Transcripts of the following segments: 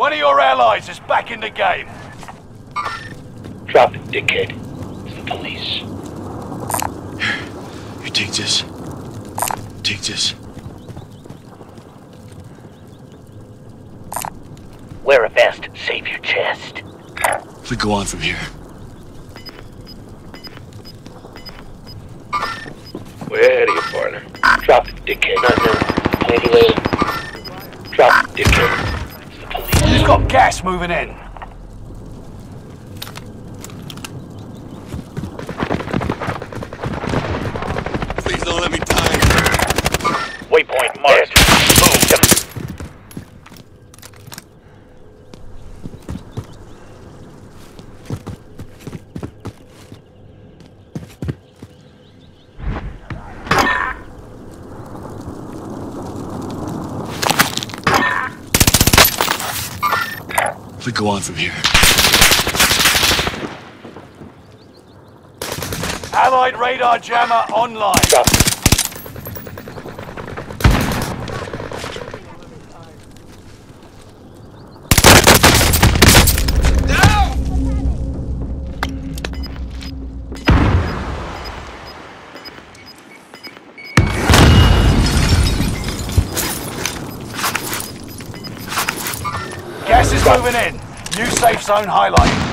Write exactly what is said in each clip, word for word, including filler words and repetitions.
One of your allies is back in the game. Drop it, dickhead. It's the police. Here, take this. Take this. Wear a vest. Save your chest. If we go on from here. We're ahead of you, partner. Drop it, dickhead. No, no. Anyway. Drop it, dickhead. It's the police. You've got gas moving in. Please don't let me die. Waypoint marked. Move them. If we go on from here. Allied radar jammer online. Drop it. Gas is moving in. New safe zone highlighted.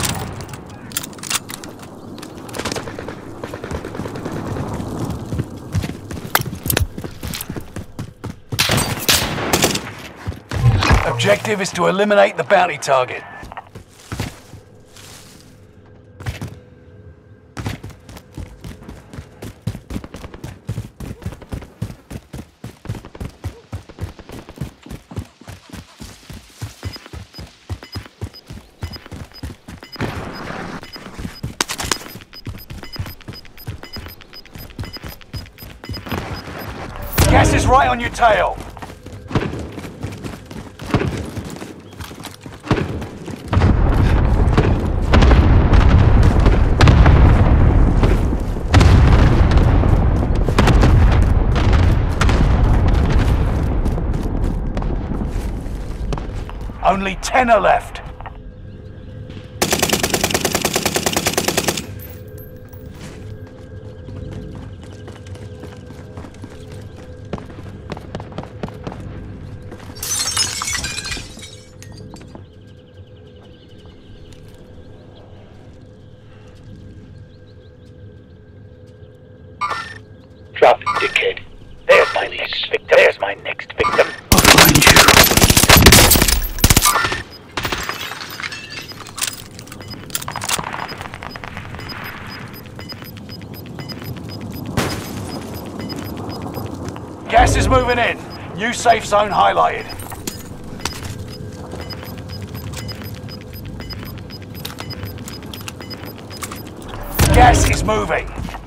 Objective is to eliminate the bounty target. Gas is right on your tail. Only ten are left. Drop it, dickhead. There's my next victim. There's my next victim. Behind you. Gas is moving in. New safe zone highlighted. Gas is moving.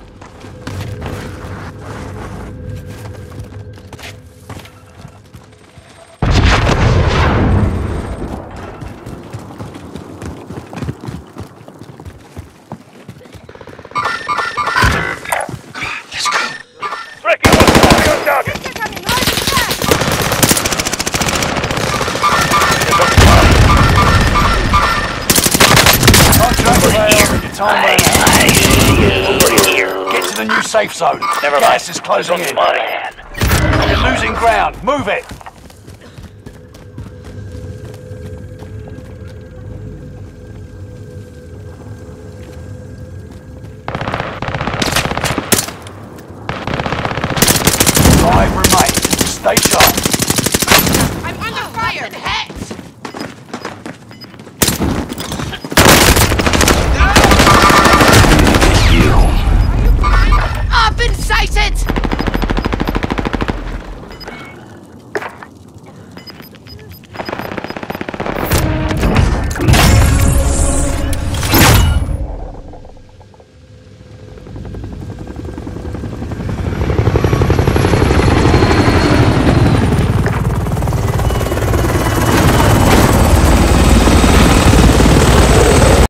Let's go. Ricky, what's on your target? Contract failed. Your time ran out. Over here. Get to the new safe zone. Never mind. Gas is closing This in. one's mine. You're losing ground. Move it. Five remain. Stay sharp.